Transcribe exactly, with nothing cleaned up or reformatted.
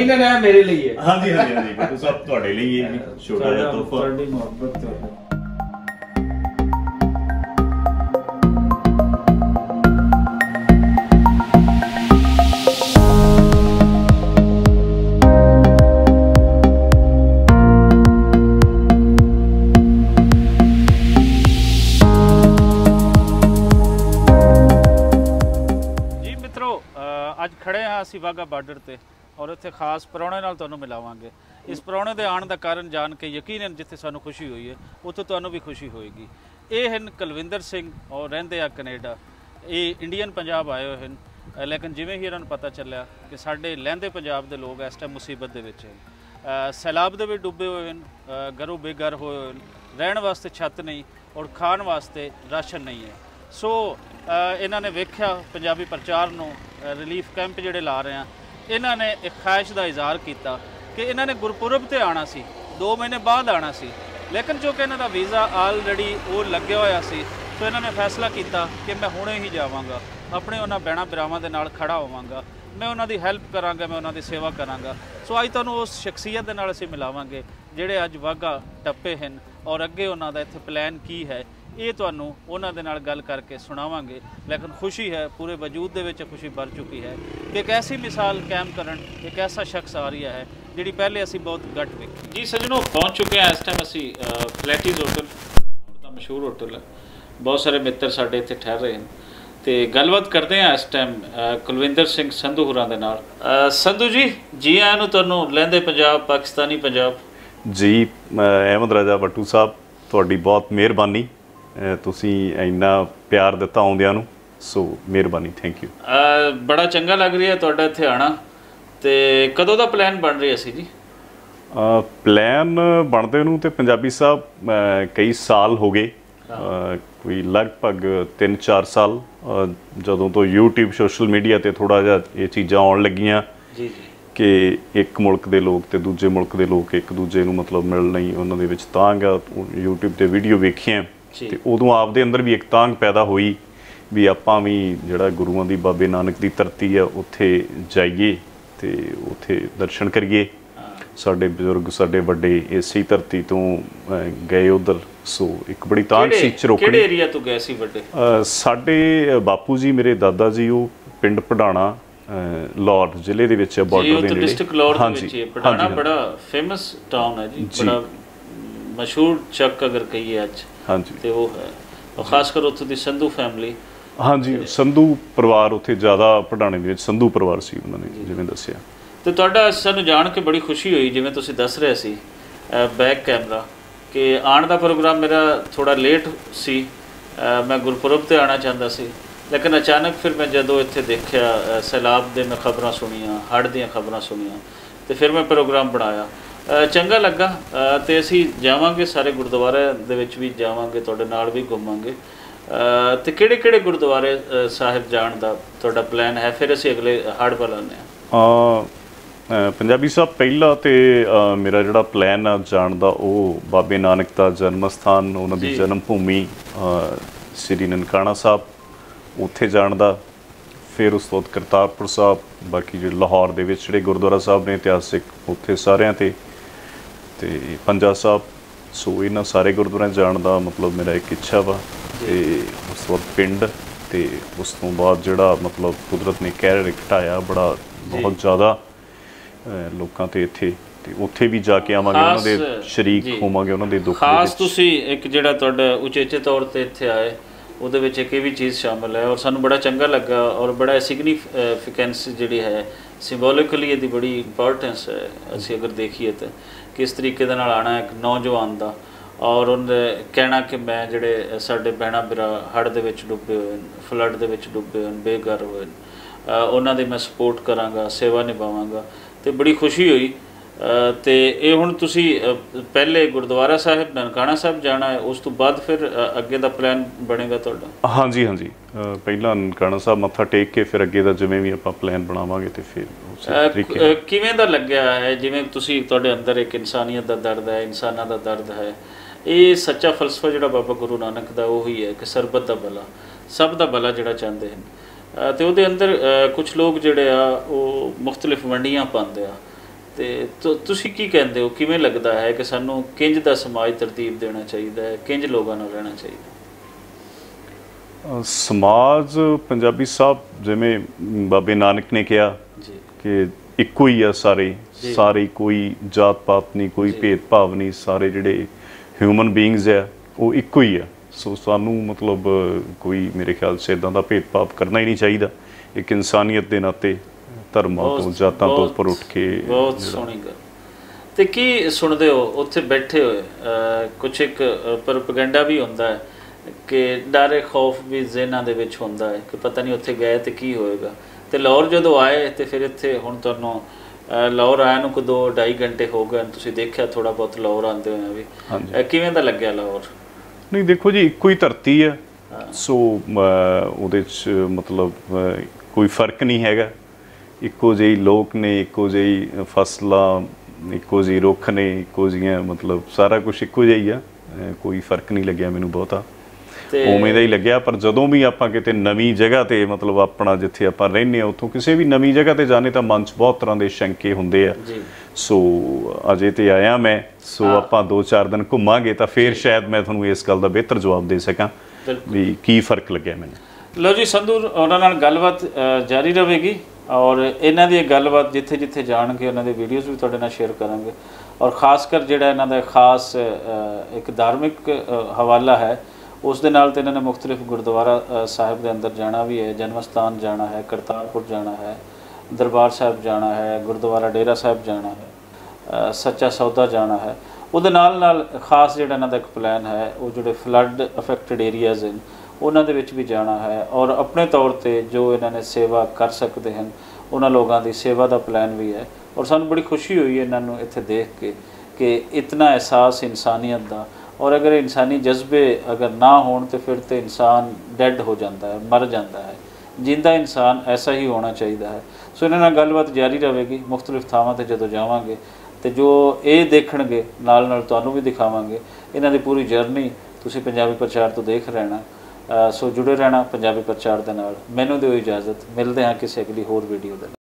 ਯਕੀਨਨ ਹੈ ਮੇਰੇ ਲਈ ਹੈ। ਹਾਂਜੀ ਹਾਂਜੀ ਹਾਂਜੀ ਬਿੱਟੂ ਸਾਹਿਬ ਤੁਹਾਡੇ ਲਈ ਇਹ ਛੋਟਾ ਜਿਹਾ ਤੋਹਫਾ। ਤੁਹਾਡੀ ਮੁਹੱਬਤ ਅੱਜ ਖੜੇ ਹਾਂ ਅਸੀਂ ਵਾਹਗਾ ਬਾਰਡਰ ਤੇ ਔਰ ਇੱਥੇ ਖਾਸ ਪ੍ਰਾਹੁਣੇ ਨਾਲ ਤੁਹਾਨੂੰ ਮਿਲਾਵਾਂਗੇ। ਇਸ ਪ੍ਰਾਹੁਣੇ ਦੇ ਆਉਣ ਦਾ ਕਾਰਨ ਜਾਣ ਕੇ ਯਕੀਨਨ ਜਿੱਥੇ ਸਾਨੂੰ ਖੁਸ਼ੀ ਹੋਈ ਹੈ ਉੱਥੇ ਤੁਹਾਨੂੰ ਵੀ ਖੁਸ਼ੀ ਹੋਏਗੀ। ਇਹ ਹਨ ਕੁਲਵਿੰਦਰ ਸਿੰਘ ਔਰ ਰਹਿੰਦੇ ਆ ਕੈਨੇਡਾ। ਇਹ ਇੰਡੀਅਨ ਪੰਜਾਬ ਆਏ ਹੋਏ ਹਨ, ਲੇਕਿਨ ਜਿਵੇਂ ਹੀ ਇਹਨਾਂ ਨੂੰ ਪਤਾ ਚੱਲਿਆ ਕਿ ਸਾਡੇ ਲਹਿੰਦੇ ਪੰਜਾਬ ਦੇ ਲੋਕ ਇਸ ਟਾਈਮ ਮੁਸੀਬਤ ਦੇ ਵਿੱਚ ਹਨ, ਸੈਲਾਬ ਦੇ ਵਿੱਚ ਡੁੱਬੇ ਹੋਏ ਹਨ, ਘਰੋਂ ਬੇਘਰ ਹੋਏ ਹੋਏ ਹਨ, ਰਹਿਣ ਵਾਸਤੇ ਛੱਤ ਨਹੀਂ ਔਰ ਖਾਣ ਵਾਸਤੇ ਰਾਸ਼ਨ ਨਹੀਂ ਹੈ। ਸੋ ਇਹਨਾਂ ਨੇ ਵੇਖਿਆ ਪੰਜਾਬੀ ਪ੍ਰਚਾਰ ਨੂੰ, ਰਿਲੀਫ ਕੈਂਪ ਜਿਹੜੇ ਲਾ ਰਹੇ ਆ, ਇਹਨਾਂ ਨੇ ਇੱਕ ਖਾਹਿਸ਼ ਦਾ ਇਜ਼ਹਾਰ ਕੀਤਾ ਕਿ ਇਹਨਾਂ ਨੇ ਗੁਰਪੁਰਬ ਤੇ ਆਉਣਾ ਸੀ, ਦੋ ਮਹੀਨੇ ਬਾਅਦ ਆਉਣਾ ਸੀ, ਲੇਕਿਨ ਜੋ ਕਿ ਇਹਨਾਂ ਦਾ ਵੀਜ਼ਾ ਆਲਰੇਡੀ ਉਹ ਲੱਗਿਆ ਹੋਇਆ ਸੀ। ਸੋ ਇਹਨਾਂ ਨੇ ਫੈਸਲਾ ਕੀਤਾ ਕਿ ਮੈਂ ਹੁਣੇ ਹੀ ਜਾਵਾਂਗਾ, ਆਪਣੇ ਉਹਨਾਂ ਭੈਣਾਂ ਭਰਾਵਾਂ ਦੇ ਨਾਲ ਖੜਾ ਹੋਵਾਂਗਾ, ਮੈਂ ਉਹਨਾਂ ਦੀ ਹੈਲਪ ਕਰਾਂਗਾ, ਮੈਂ ਉਹਨਾਂ ਦੀ ਸੇਵਾ ਕਰਾਂਗਾ। ਸੋ ਅੱਜ ਤੁਹਾਨੂੰ ਉਸ ਸ਼ਖਸੀਅਤ ਦੇ ਨਾਲ ਅਸੀਂ ਮਿਲਾਵਾਂਗੇ ਜਿਹੜੇ ਅੱਜ ਵਾਹਗਾ ਟੱਪੇ ਹਨ ਔਰ ਅੱਗੇ ਉਹਨਾਂ ਦਾ ਇੱਥੇ ਪਲਾਨ ਕੀ ਹੈ, ਇਹ ਤੁਹਾਨੂੰ ਉਹਨਾਂ ਦੇ ਨਾਲ ਗੱਲ ਕਰਕੇ ਸੁਣਾਵਾਂਗੇ। ਲੇਕਿਨ ਖੁਸ਼ੀ ਹੈ, ਪੂਰੇ ਵਜੂਦ ਦੇ ਵਿੱਚ ਖੁਸ਼ੀ ਭਰ ਚੁੱਕੀ ਹੈ ਕਿ ਇੱਕ ਐਸੀ ਮਿਸਾਲ ਕਾਇਮ ਕਰਨ ਇੱਕ ਐਸਾ ਸ਼ਖਸ ਆ ਰਿਹਾ ਹੈ ਜਿਹੜੀ ਪਹਿਲੇ ਅਸੀਂ ਬਹੁਤ ਘੱਟ ਵੇਖੀ। ਜੀ ਸੱਜਣੋ, ਪਹੁੰਚ ਚੁੱਕੇ ਹਾਂ ਇਸ ਟਾਈਮ ਅਸੀਂ ਫਲੈਟੀਜ਼ ਹੋਟਲ, ਦਾ ਮਸ਼ਹੂਰ ਹੋਟਲ ਹੈ। ਬਹੁਤ ਸਾਰੇ ਮਿੱਤਰ ਸਾਡੇ ਇੱਥੇ ਠਹਿਰ ਰਹੇ ਹਨ ਤੇ ਗੱਲਬਾਤ ਕਰਦੇ ਹਾਂ ਇਸ ਟਾਈਮ ਕੁਲਵਿੰਦਰ ਸਿੰਘ ਸੰਧੂ ਹੋਰਾਂ ਦੇ ਨਾਲ। ਸੰਧੂ ਜੀ, ਜੀ ਆਇਆਂ ਨੂੰ ਤੁਹਾਨੂੰ ਲਹਿੰਦੇ ਪੰਜਾਬ, ਪਾਕਿਸਤਾਨੀ ਪੰਜਾਬ। ਜੀ ਅਹਿਮਦ ਰਾਜਾ ਬੱਟੂ ਸਾਹਿਬ, ਤੁਹਾਡੀ ਬਹੁਤ ਮਿਹਰਬਾਨੀ, ਤੁਸੀਂ ਇੰਨਾ ਪਿਆਰ ਦਿੱਤਾ ਆਉਂਦਿਆਂ ਨੂੰ, ਸੋ ਮਿਹਰਬਾਨੀ, ਥੈਂਕ ਯੂ। ਬੜਾ ਚੰਗਾ ਲੱਗ ਰਿਹਾ ਤੁਹਾਡਾ ਇੱਥੇ ਆਉਣਾ। ਤੇ ਕਦੋਂ ਦਾ ਪਲਾਨ ਬਣ ਰਿਹਾ ਸੀ ਜੀ? ਪਲਾਨ ਬਣਦੇ ਨੂੰ ਤੇ ਪੰਜਾਬੀ ਸਾਹਿਬ ਕਈ ਸਾਲ ਹੋ ਗਏ, ਕੋਈ ਲਗਭਗ ਤਿੰਨ ਚਾਰ ਸਾਲ, ਜਦੋਂ ਤੋਂ ਯੂਟਿਊਬ ਸੋਸ਼ਲ ਮੀਡੀਆ 'ਤੇ ਥੋੜ੍ਹਾ ਜਿਹਾ ਇਹ ਚੀਜ਼ਾਂ ਆਉਣ ਲੱਗੀਆਂ ਜੀ ਜੀ ਕਿ ਇੱਕ ਮੁਲਕ ਦੇ ਲੋਕ ਤੇ ਦੂਜੇ ਮੁਲਕ ਦੇ ਲੋਕ ਇੱਕ ਦੂਜੇ ਨੂੰ ਮਤਲਬ ਮਿਲਣ ਲਈ ਉਹਨਾਂ ਦੇ ਵਿੱਚ ਤਾਂਘ ਆ। ਯੂਟਿਊਬ 'ਤੇ ਵੀਡੀਓ ਵੇਖੀਆਂ ਤੇ ਉਦੋਂ ਆਪਦੇ ਅੰਦਰ ਵੀ ਇੱਕ ਤਾਂਘ ਪੈਦਾ ਹੋਈ ਵੀ ਆਪਾਂ ਵੀ ਜਿਹੜਾ ਗੁਰੂਆਂ ਦੀ, ਬਾਬੇ ਨਾਨਕ ਦੀ ਧਰਤੀ ਆ, ਉੱਥੇ ਜਾਈਏ ਤੇ ਉੱਥੇ ਦਰਸ਼ਨ ਕਰੀਏ। ਸਾਡੇ ਬਜ਼ੁਰਗ, ਸਾਡੇ ਵੱਡੇ ਇਸੇ ਧਰਤੀ ਤੋਂ ਗਏ ਉੱਧਰ, ਸੋ ਇੱਕ ਬੜੀ ਤਾਂਘ ਸੀ ਚਰੋਕੜੀ। ਕਿਹੜੇ ਏਰੀਆ ਤੋਂ ਗਏ ਸੀ ਵੱਡੇ? ਸਾਡੇ ਬਾਪੂ ਜੀ, ਮੇਰੇ ਦਾਦਾ ਜੀ, ਉਹ ਪਿੰਡ ਪੜਾਣਾ, ਲਾਹੌਰ ਜ਼ਿਲ੍ਹੇ ਦੇ ਵਿੱਚ, ਬਾਰਡਰ ਦੇ ਨੇੜੇ। ਡਿਸਟ੍ਰਿਕਟ ਲਾਹੌਰ ਦੇ ਵਿੱਚ ਹੈ ਪੜਾਣਾ, ਬੜਾ ਫੇਮਸ ਟਾਊਨ ਹੈ ਜੀ, ਬੜਾ ਮਸ਼ਹੂਰ ਚੱਕ ਅਗਰ ਕਹੀਏ ਅੱਜ। ਹਾਂਜੀ, ਤੇ ਉਹ ਹੈ, ਖਾਸ ਕਰ ਉੱਥੋਂ ਦੀ ਸੰਧੂ ਫੈਮਿਲੀ। ਹਾਂਜੀ, ਸੰਧੂ ਪਰਿਵਾਰ ਉੱਥੇ ਜ਼ਿਆਦਾ, ਪੜਾਣੇ ਦੇ ਵਿੱਚ ਸੰਧੂ ਪਰਿਵਾਰ ਸੀ ਉਹਨਾਂ ਨੇ, ਜਿਵੇਂ ਦੱਸਿਆ। ਤੇ ਤੁਹਾਡਾ ਸਾਨੂੰ ਜਾਣ ਕੇ ਬੜੀ ਖੁਸ਼ੀ ਹੋਈ, ਜਿਵੇਂ ਤੁਸੀਂ ਦੱਸ ਰਹੇ ਸੀ ਬੈਕ ਕੈਮਰਾ, ਕਿ ਆਉਣ ਦਾ ਪ੍ਰੋਗਰਾਮ ਮੇਰਾ ਥੋੜ੍ਹਾ ਲੇਟ ਸੀ। ਮੈਂ ਗੁਰਪੁਰਬ 'ਤੇ ਆਉਣਾ ਚਾਹੁੰਦਾ ਸੀ, ਲੇਕਿਨ ਅਚਾਨਕ ਫਿਰ ਮੈਂ ਜਦੋਂ ਇੱਥੇ ਦੇਖਿਆ, ਸੈਲਾਬ ਦੇ ਮੈਂ ਖਬਰਾਂ ਸੁਣੀਆਂ, ਹੜ੍ਹ ਦੀਆਂ ਖਬਰਾਂ ਸੁਣੀਆਂ, ਤੇ ਫਿਰ ਮੈਂ ਪ੍ਰੋਗਰਾਮ ਬਣਾਇਆ। ਚੰਗਾ ਲੱਗਾ ਤੇ ਅਸੀਂ ਜਾਵਾਂਗੇ, ਸਾਰੇ ਗੁਰਦੁਆਰਿਆਂ ਦੇ ਵਿੱਚ ਵੀ ਜਾਵਾਂਗੇ, ਤੁਹਾਡੇ ਨਾਲ ਵੀ ਘੁੰਮਾਂਗੇ। ਤੇ ਕਿਹੜੇ ਕਿਹੜੇ ਗੁਰਦੁਆਰੇ ਸਾਹਿਬ ਜਾਣ ਦਾ ਤੁਹਾਡਾ ਪਲਾਨ ਹੈ? ਫਿਰ ਅਸੀਂ ਅਗਲੇ ਹੜ੍ਹ ਵੱਲ ਆਉਂਦੇ ਹਾਂ। ਪੰਜਾਬੀ ਸਾਹਿਬ, ਪਹਿਲਾ ਤੇ ਮੇਰਾ ਜਿਹੜਾ ਪਲਾਨ ਆ ਜਾਣ ਦਾ, ਉਹ ਬਾਬੇ ਨਾਨਕ ਦਾ ਜਨਮ ਸਥਾਨ, ਉਹਨਾਂ ਦੀ ਜਨਮ ਭੂਮੀ ਸ੍ਰੀ ਨਨਕਾਣਾ ਸਾਹਿਬ, ਉੱਥੇ ਜਾਣ ਦਾ। ਫਿਰ ਉਸ ਤੋਂ ਬਾਅਦ ਕਰਤਾਰਪੁਰ ਸਾਹਿਬ, ਬਾਕੀ ਜਿਹੜੇ ਲਾਹੌਰ ਦੇ ਵਿੱਚ ਜਿਹੜੇ ਗੁਰਦੁਆਰਾ ਸਾਹਿਬ ਨੇ ਇਤਿਹਾਸਿਕ, ਉੱਥੇ ਸਾਰਿਆਂ 'ਤੇ, ਤੇ ਪੰਜਾ ਸਾਹਿਬ। ਸੋ ਇਹਨਾਂ ਸਾਰੇ ਗੁਰਦੁਆਰਿਆਂ ਜਾਣ ਦਾ ਮਤਲਬ ਮੇਰਾ ਇੱਕ ਇੱਛਾ ਵਾ। ਤੇ ਉਸ ਤੋਂ ਬਾਅਦ ਪਿੰਡ, ਤੇ ਉਸ ਤੋਂ ਬਾਅਦ ਜਿਹੜਾ ਮਤਲਬ ਕੁਦਰਤ ਨੇ ਕਹਿਰ ਘਟਾਇਆ ਬੜਾ, ਬਹੁਤ ਜ਼ਿਆਦਾ ਲੋਕਾਂ 'ਤੇ ਇੱਥੇ, ਤੇ ਉੱਥੇ ਵੀ ਜਾ ਕੇ ਆਵਾਂਗੇ, ਉਹਨਾਂ ਦੇ ਸ਼ਰੀਕ ਹੋਵਾਂਗੇ, ਉਹਨਾਂ ਦੇ ਦੁੱਖ। ਖਾਸ ਤੁਸੀਂ ਇੱਕ ਜਿਹੜਾ ਤੁਹਾਡਾ ਉਚੇਚੇ ਤੌਰ 'ਤੇ ਇੱਥੇ ਆਏ, ਉਹਦੇ ਵਿੱਚ ਇੱਕ ਇਹ ਵੀ ਚੀਜ਼ ਸ਼ਾਮਿਲ ਹੈ ਔਰ ਸਾਨੂੰ ਬੜਾ ਚੰਗਾ ਲੱਗਾ, ਔਰ ਬੜਾ ਸਿਗਨੀਫਿਕੈਂਸ ਜਿਹੜੀ ਹੈ, ਸਿੰਬੋਲਿਕਲੀ ਇਹਦੀ ਬੜੀ ਇੰਪੋਰਟੈਂਸ ਹੈ। ਅਸੀਂ ਅਗਰ ਦੇਖੀਏ ਤਾਂ ਕਿਸ ਤਰੀਕੇ ਦੇ ਨਾਲ ਆਉਣਾ ਇੱਕ ਨੌਜਵਾਨ ਦਾ, ਔਰ ਉਹਨੇ ਕਹਿਣਾ ਕਿ ਮੈਂ ਜਿਹੜੇ ਸਾਡੇ ਭੈਣਾਂ ਭਰਾ ਹੜ੍ਹ ਦੇ ਵਿੱਚ ਡੁੱਬੇ ਹੋਏ, ਫਲੱਡ ਦੇ ਵਿੱਚ ਡੁੱਬੇ ਹੋਏ, ਬੇਘਰ ਹੋਏ, ਉਹਨਾਂ ਦੀ ਮੈਂ ਸਪੋਰਟ ਕਰਾਂਗਾ, ਸੇਵਾ ਨਿਭਾਵਾਂਗਾ, ਤੇ ਬੜੀ ਖੁਸ਼ੀ ਹੋਈ। ਤੇ ਇਹ ਹੁਣ ਤੁਸੀਂ ਪਹਿਲੇ ਗੁਰਦੁਆਰਾ ਸਾਹਿਬ ਨਨਕਾਣਾ ਸਾਹਿਬ ਜਾਣਾ ਹੈ, ਉਸ ਤੋਂ ਬਾਅਦ ਫਿਰ ਅੱਗੇ ਦਾ ਪਲਾਨ ਬਣੇਗਾ ਤੁਹਾਡਾ? ਹਾਂਜੀ ਹਾਂਜੀ, ਪਹਿਲਾਂ ਨਨਕਾਣਾ ਸਾਹਿਬ ਮੱਥਾ ਟੇਕ ਕੇ ਫਿਰ ਅੱਗੇ ਦਾ ਜਿਵੇਂ ਵੀ ਆਪਾਂ ਪਲਾਨ ਬਣਾਵਾਂਗੇ। ਤੇ ਫਿਰ ਕਿਵੇਂ ਦਾ ਲੱਗਿਆ ਹੈ, ਜਿਵੇਂ ਤੁਸੀਂ, ਤੁਹਾਡੇ ਅੰਦਰ ਇੱਕ ਇਨਸਾਨੀਅਤ ਦਾ ਦਰਦ ਹੈ, ਇਨਸਾਨਾਂ ਦਾ ਦਰਦ ਹੈ, ਇਹ ਸੱਚਾ ਫਲਸਫਾ ਜਿਹੜਾ ਬਾਬਾ ਗੁਰੂ ਨਾਨਕ ਦਾ ਉਹੀ ਹੈ ਕਿ ਸਰਬਤ ਦਾ ਭਲਾ, ਸਭ ਦਾ ਭਲਾ ਜਿਹੜਾ ਚਾਹੁੰਦੇ ਹਨ। ਤੇ ਉਹਦੇ ਅੰਦਰ ਕੁਝ ਲੋਕ ਜਿਹੜੇ ਆ ਉਹ ਮੁਖਤਲਿਫ ਵੰਡੀਆਂ ਪਾਉਂਦੇ ਆ, ਤੇ ਤੁ- ਤੁਸੀਂ ਕੀ ਕਹਿੰਦੇ ਹੋ, ਕਿਵੇਂ ਲੱਗਦਾ ਹੈ ਕਿ ਸਾਨੂੰ ਕਿੰਜ ਦਾ ਸਮਾਜ ਤਰਤੀਬ ਦੇਣਾ ਚਾਹੀਦਾ ਹੈ, ਕਿੰਜ ਲੋਕਾਂ ਨਾਲ ਰਹਿਣਾ ਚਾਹੀਦਾ? ਅ, ਸਮਾਜ ਪੰਜਾਬੀ ਸਾਹਿਬ ਜਿਵੇਂ ਬਾਬੇ ਨਾਨਕ ਨੇ ਕਿਹਾ ਜੀ ਕਿ ਇੱਕੋ ਹੀ ਆ ਸਾਰੇ, ਜੀ। ਸਾਰੇ ਕੋਈ ਜਾਤ ਪਾਤ ਨਹੀਂ, ਕੋਈ ਜੀ। ਭੇਦਭਾਵ ਨਹੀਂ, ਸਾਰੇ ਜਿਹੜੇ ਹਿਊਮਨ ਬੀਇੰਗਸ ਆ ਉਹ ਇੱਕੋ ਹੀ ਆ। ਸੋ ਸਾਨੂੰ ਮਤਲਬ ਕੋਈ ਮੇਰੇ ਖਿਆਲ 'ਚ ਇੱਦਾਂ ਦਾ ਭੇਦਭਾਵ ਕਰਨਾ ਹੀ ਨਹੀਂ ਚਾਹੀਦਾ। ਇੱਕ ਇਨਸਾਨੀਅਤ ਦੇ ਨਾਤੇ ਧਰਮਾਂ ਤੋਂ ਬਹੁਤ- ਜਾਤਾਂ ਤੋਂ ਬਹੁਤ- ਉੱਪਰ ਉੱਠ ਕੇ ਬਹੁਤ ਜਿਹੜਾ- ਸੋਹਣੀ ਗੱਲ। ਤੇ ਕੀ ਸੁਣਦੇ ਹੋ ਉੱਥੇ ਬੈਠੇ ਹੋਏ? ਅਹ ਕੁਛ ਇੱਕ ਪ੍ਰੋਪਗੈਂਡਾ ਵੀ ਹੁੰਦਾ ਹੈ ਕਿ ਡਰ ਖੌਫ ਵੀ ਜ਼ਿਹਨਾਂ ਦੇ ਵਿੱਚ ਹੁੰਦਾ ਹੈ ਕਿ ਪਤਾ ਨਹੀਂ ਉੱਥੇ ਗਏ ਤੇ ਕੀ ਹੋਏਗਾ। ਤੇ ਲਾਹੌਰ ਜਦੋਂ ਆਏ ਤੇ ਫਿਰ ਇੱਥੇ ਹੁਣ ਤੁਹਾਨੂੰ ਅਹ ਲਾਹੌਰ ਆਇਆ ਨੂੰ ਕੋ ਦੋ ਢਾਈ ਘੰਟੇ ਹੋ ਗਏ, ਤੁਸੀਂ ਦੇਖਿਆ ਥੋੜਾ ਬਹੁਤ ਲਾਹੌਰ ਆਉਂਦੇ ਹੋਏ ਵੀ, ਹਾਂਜੀ। ਅਹ ਕਿਵੇਂ ਦਾ ਲੱਗਿਆ ਲਾਹੌਰ? ਨਹੀਂ ਦੇਖੋ ਜੀ, ਇੱਕੋ ਹੀ ਧਰਤੀ ਆ। ਹਾਂ। ਸੋ ਅ, ਉਹਦੇ 'ਚ ਮਤਲਬ ਅ, ਕੋਈ ਫਰਕ ਨਹੀਂ ਹੈਗਾ। ਇੱਕੋ ਜਿਹੀ ਲੋਕ ਨੇ, ਇੱਕੋ ਜਿਹੀ ਫਸਲਾਂ, ਇੱਕੋ ਜਿਹੀ ਰੁੱਖ ਨੇ, ਇੱਕੋ ਜਿਹੀਆਂ ਮਤਲਬ ਸਾਰਾ ਕੁਝ ਇੱਕੋ ਜਿਹਾ ਹੀ ਆ। ਅ, ਕੋਈ ਫਰਕ ਨਹੀਂ ਲੱਗਿਆ ਮੈਨੂੰ ਬਹੁਤਾ, ਤੇ ਉਵੇਂ ਦਾ ਹੀ ਲੱਗਿਆ। ਪਰ ਜਦੋਂ ਵੀ ਆਪਾਂ ਕਿਤੇ ਨਵੀਂ ਜਗ੍ਹਾ ਤੇ ਮਤਲਬ ਆਪਣਾ ਜਿੱਥੇ ਆਪਾਂ ਰਹਿੰਦੇ ਹਾਂ ਉੱਥੋਂ ਕਿਸੇ ਵੀ ਨਵੀਂ ਜਗ੍ਹਾ ਤੇ ਜਾਣੇ ਤਾਂ ਮਨ 'ਚ ਬਹੁਤ ਤਰ੍ਹਾਂ ਦੇ ਸ਼ੰਕੇ ਹੁੰਦੇ ਆ। ਜੀ ਸੋ ਅਜੇ ਤੇ ਆਇਆ ਮੈਂ, ਸੋ ਆਪਾਂ ਦੋ ਚਾਰ ਦਿਨ ਘੁੰਮਾਂਗੇ ਤਾਂ ਫਿਰ ਸ਼ਾਇਦ ਮੈਂ ਤੁਹਾਨੂੰ ਇਸ ਗੱਲ ਦਾ ਬਿਹਤਰ ਜਵਾਬ ਦੇ ਸਕਾਂ ਬਿਲਕੁਲ। ਵੀ ਕੀ ਫਰਕ ਲੱਗਿਆ ਮੈਨੂੰ। ਲਓ ਜੀ, ਸੰਧੂ ਉਹਨਾਂ ਨਾਲ ਗੱਲਬਾਤ ਅ, ਜਾਰੀ ਰਹੇਗੀ ਔਰ ਇਹਨਾਂ ਦੀ ਇਹ ਗੱਲਬਾਤ ਜਿੱਥੇ ਜਿੱਥੇ ਜਾਣਗੇ ਉਹਨਾਂ ਦੇ ਵੀਡੀਓਜ਼ ਵੀ ਤੁਹਾਡੇ ਨਾਲ ਸ਼ੇਅਰ ਕਰਾਂਗੇ। ਔਰ ਖਾਸ ਕਰ ਜਿਹੜਾ ਇਹਨਾਂ ਦਾ ਖਾਸ ਅ, ਇੱਕ ਧਾਰਮਿਕ ਅ, ਹਵਾਲਾ ਹੈ ਉਸ ਦੇ ਨਾਲ ਤੇ ਇਹਨਾਂ ਨੇ ਮੁxtਲਿਫ ਗੁਰਦੁਆਰਾ ਅ, ਸਾਹਿਬ ਦੇ ਅੰਦਰ ਜਾਣਾ ਵੀ ਹੈ, ਜਨਮ ਸਥਾਨ ਜਾਣਾ ਹੈ, ਕਰਤਾਰਪੁਰ ਜਾਣਾ ਹੈ, ਦਰਬਾਰ ਸਾਹਿਬ ਜਾਣਾ ਹੈ, ਗੁਰਦੁਆਰਾ ਡੇਰਾ ਸਾਹਿਬ ਜਾਣਾ ਹੈ, ਅ, ਸੱਚਾ ਸੌਦਾ ਜਾਣਾ ਹੈ। ਉਹਦੇ ਨਾਲ ਨਾਲ ਖਾਸ ਜਿਹੜਾ ਇਹਨਾਂ ਦਾ ਇੱਕ ਪਲਾਨ ਹੈ ਉਹ ਜਿਹੜੇ ਫਲੱਡ ਅਫੈਕਟਡ ਏਰੀਆਜ਼ ਹਨ ਉਹਨਾਂ ਦੇ ਵਿੱਚ ਵੀ ਜਾਣਾ ਹੈ ਔਰ ਆਪਣੇ ਤੌਰ ਤੇ ਜੋ ਇਹਨਾਂ ਨੇ ਸੇਵਾ ਕਰ ਸਕਦੇ ਹਨ ਉਹਨਾਂ ਲੋਕਾਂ ਦੀ ਸੇਵਾ ਦਾ ਪਲਾਨ ਵੀ ਹੈ। ਔਰ ਸਾਨੂੰ ਬੜੀ ਖੁਸ਼ੀ ਹੋਈ ਇਹਨਾਂ ਨੂੰ ਇੱਥੇ ਦੇਖ ਕੇ ਕਿ ਇਤਨਾ ਅਹਿਸਾਸ ਇਨਸਾਨੀਅਤ ਦਾ। ਔਰ ਅਗਰ ਇਨਸਾਨੀ ਜਜ਼ਬੇ ਅਗਰ ਨਾ ਹੋਣ ਤੇ ਫਿਰ ਤੇ ਇਨਸਾਨ ਡੈਡ ਹੋ ਜਾਂਦਾ ਹੈ, ਮਰ ਜਾਂਦਾ ਹੈ। ਜਿੰਦਾ ਇਨਸਾਨ ਐਸਾ ਹੀ ਹੋਣਾ ਚਾਹੀਦਾ ਹੈ। ਸੋ ਇਹਨਾਂ ਨਾਲ ਗੱਲਬਾਤ ਜਾਰੀ ਰਹੇਗੀ ਮੁxtਲਿਫ ਥਾਵਾਂ ਤੇ ਜਦੋਂ ਜਾਵਾਂਗੇ ਤੇ ਜੋ ਇਹ ਦੇਖਣਗੇ ਨਾਲ ਨਾਲ ਤੁਹਾਨੂੰ ਵੀ ਦਿਖਾਵਾਂਗੇ। ਇਹਨਾਂ ਦੀ ਪੂਰੀ ਜਰਨੀ ਤੁਸੀਂ ਪੰਜਾਬੀ ਪ੍ਰਚਾਰ ਤੋਂ ਦੇਖ ਰਹਿਣਾ। ਸੋ ਜੁੜੇ ਰਹਿਣਾ ਪੰਜਾਬੀ ਪ੍ਰਚਾਰ ਦੇ ਨਾਲ। ਮੈਨੂੰ ਦਿਓ ਇਜਾਜ਼ਤ, ਮਿਲਦੇ ਹਾਂ ਕਿਸੇ ਅਗਲੀ ਹੋਰ ਵੀਡੀਓ ਦੇ ਨਾਲ।